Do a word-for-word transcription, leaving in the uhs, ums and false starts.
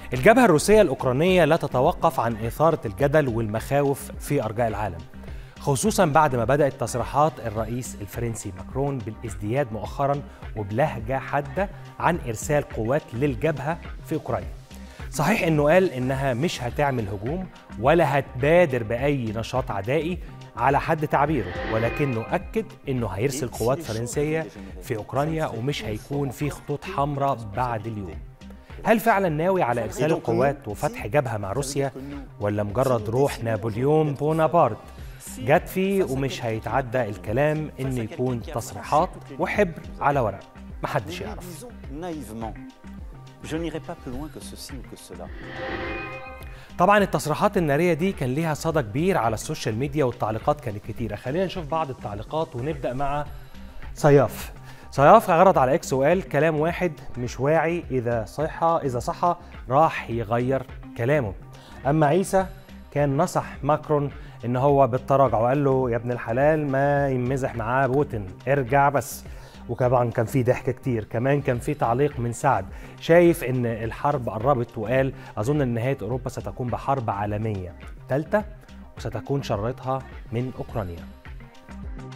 الجبهة الروسية الأوكرانية لا تتوقف عن إثارة الجدل والمخاوف في أرجاء العالم، خصوصا بعد ما بدأت تصريحات الرئيس الفرنسي ماكرون بالازدياد مؤخرا وبلهجة حادة عن إرسال قوات للجبهة في أوكرانيا. صحيح إنه قال إنها مش هتعمل هجوم ولا هتبادر بأي نشاط عدائي على حد تعبيره، ولكنه أكد إنه هيرسل قوات فرنسية في أوكرانيا ومش هيكون في خطوط حمراء بعد اليوم. هل فعلا ناوي على إرسال القوات وفتح جبهة مع روسيا، ولا مجرد روح نابليون بونابرت جت فيه ومش هيتعدى الكلام إنه يكون تصريحات وحبر على ورق محدش يعرف؟ طبعا التصريحات النارية دي كان ليها صدى كبير على السوشيال ميديا والتعليقات كانت كتيرة. خلينا نشوف بعض التعليقات ونبدأ مع صياف. صياف عرض على اكس وقال كلام واحد مش واعي، إذا صح إذا صح راح يغير كلامه. أما عيسى كان نصح ماكرون إن هو بالتراجع وقال له يا ابن الحلال ما يمزح معاه بوتين، ارجع بس. وطبعا كان في ضحك كتير. كمان كان في تعليق من سعد شايف ان الحرب قربت، وقال اظن ان نهايه اوروبا ستكون بحرب عالميه ثالثه وستكون شرتها من اوكرانيا.